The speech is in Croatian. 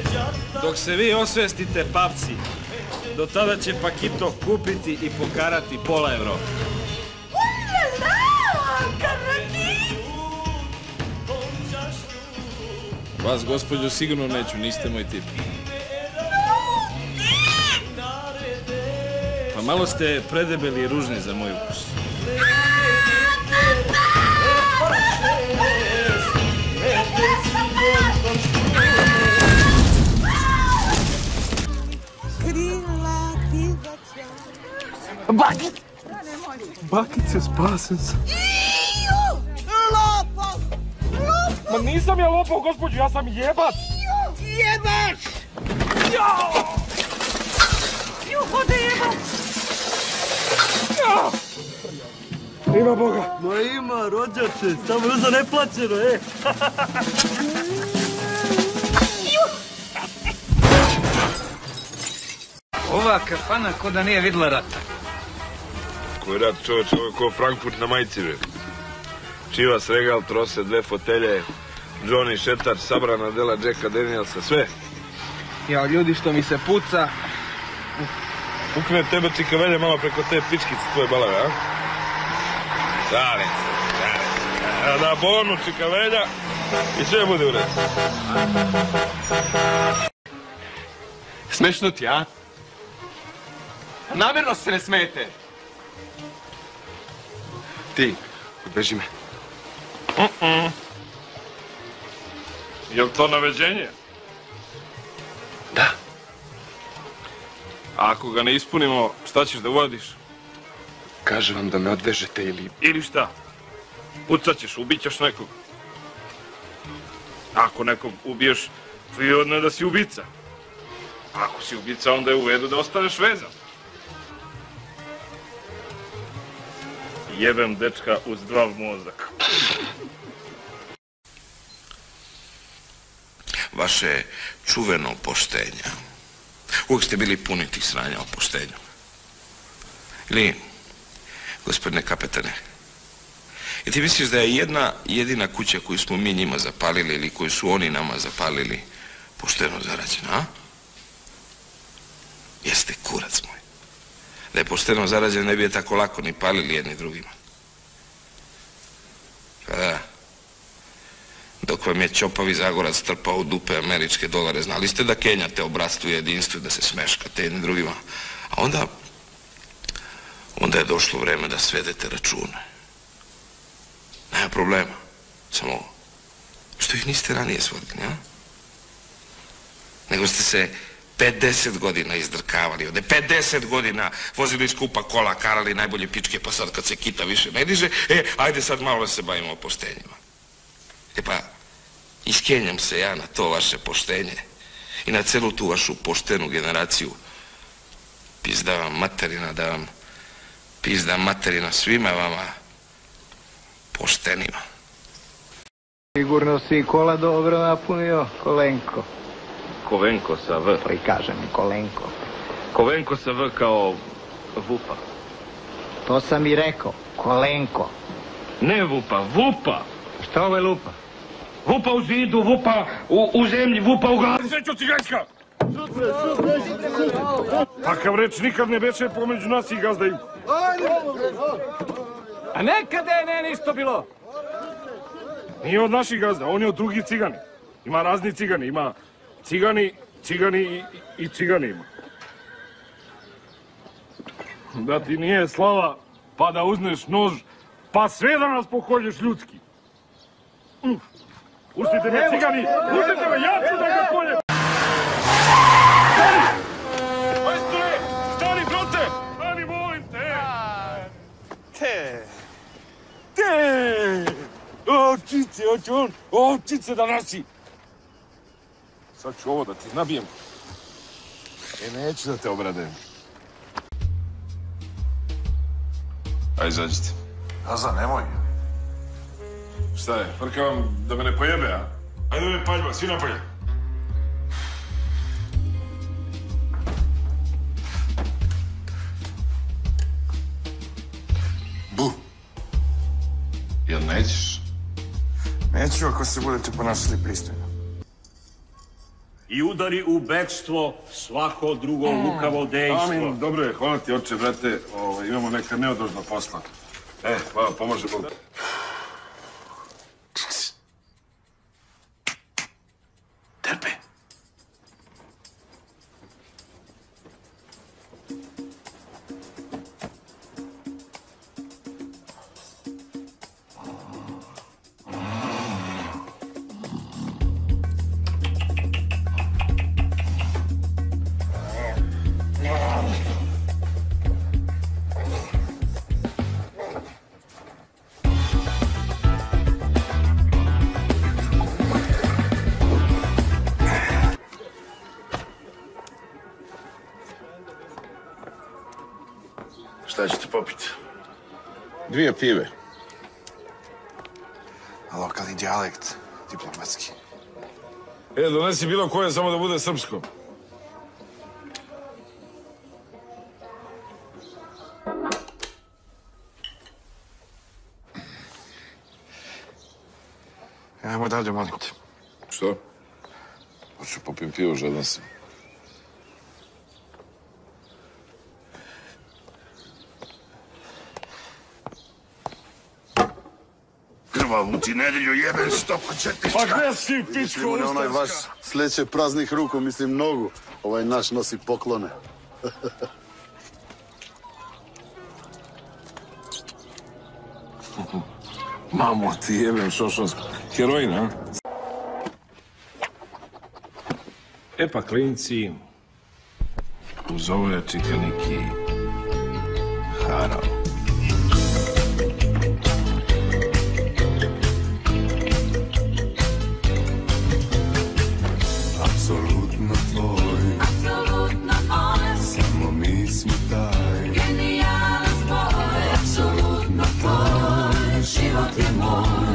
Dok se vi osvestite, papci, do tada će Pakito kupiti i pokarati pola Evrope. Vas, gospođo, sigurno neću, niste moj tip. Pa malo ste predebeli i ružni za moj ukus. Bakit! Bakice, spasen sam. Lopov! Ma nisam ja lopov, gospođo, ja sam jebac! Jebac! Juho da jebac! Ima Boga! Ma ima, rođače, samo za neplaćeno, Ova kafana ko da nije videla rata. Koji rat, čoveč, ovo je ko Frankfurt na majici, bre. Čivas, Regal, trose, dve fotelje, Johnny, Šetar, sabrana dela Jacka Danielsa, sve. Jao, ljudi, što mi se puca. Ukne tebe čikavelje malo preko te pičkice tvoje balave, a? Šalim se. Da bonu čikavelja i sve bude u redu. Smešno ti, a? Namjerno se ne smete. Ti, odbeži me. Jel to naveđenje? Da. A ako ga ne ispunimo, šta ćeš da uradiš? Kažem vam da me odvežete ili... Ili šta? Pucat ćeš, ubićeš nekog. Ako nekog ubiješ, prirodno je da si ubica. Ako si ubica, onda je u redu da ostaneš vezan. Jebem dečka uz zdrav mozak. Vaše čuveno poštenja. Uvijek ste bili puni tih sranja o poštenju. Ili, gospodine kapetane, i ti misliš da je jedna jedina kuća koju smo mi njima zapalili ili koju su oni nama zapalili pošteno zarađena, a? Jeste kurac moj. Da je pošteno zarađen ne bi je tako lako ni palili jedni drugima. Pa da, dok vam je Ćopavi Zagorac trpao u dupe američke dolare, znali ste da kenjate o bratstvu i jedinstvu i da se smeškate jedni drugima. A onda je došlo vreme da svedete račune. Nema problema. Samo, što ih niste ranije svodili, a? Nego ste se 50 godina izdrkavali ovde, 50 godina vozili skupa kola, karali najbolje pičke, pa sad kad se kita više ne diže, ajde sad malo da se bavimo poštenjima. Pa, iskenjam se ja na to vaše poštenje i na celu tu vašu poštenu generaciju. Pizda vam materina, da vam pizda materina svima vama poštenima. Sigurno si kola dobro napunio, Kolenko. Kovenko sa V. Pa i kažem, Kolenko. Kovenko sa V kao Vupa. To sam i rekao, Kolenko. Ne Vupa, Vupa! Šta ovo je lupa? Vupa u zidu, Vupa u zemlji, Vupa u glavi. Srećo ciganjska! Takav reč nikad ne beše pomeđu nas i gazdaju. A nekada je ne isto bilo. Nije od naših gazda, on je od drugih cigani. Ima razni cigani, ima cigani i cigani ima. Da ti nije slava, pa da uzneš nož, pa sve da nas pokolješ ljudski. Pustite me, cigani! Pustite me, ja ću da ga koljem! Stani! Majstore! Stani, brote! Stani, molim te! Te! Ovčice, hoće on ovčice da nosi! Sad ću ovo da ti nabijem. Neću da te obradujem. Ajde, izađite. Aza, nemoj. Šta je, frka vam da me ne pojebe, a? Ajde me paljba, svi napolje. Bu. Jel nećeš? Neću ako se budete ponašali pristojno. i udari u bekstvo svako drugo lukavo dejstvo. Amin, dobro je, hvala ti, oče, brate. Imamo neka neodložna posla. Hvala, pomože Bog. Terpe. Šta ćete popiti? 2 pive. Lokalni dijalekt, diplomatski. Donesi bilo koje, samo da bude srpsko. Ajmo dalje, molim te. Što? Hoću popijem pivo, žedan sam. Krvavu ti nedelju jebem stopa četička. Pa gde si, pičko Mislim, onaj vaš ustavska? sleće praznih ruku, mislim nogu. Ovaj naš nosi poklone. Mamo ti jebem šošonsko. Heroin, a? Pa, klinci, uz ovo je čika neki harao. Apsolutno tvoj, samo mi smo taj. Genijalan spoj, apsolutno tvoj, život je moj.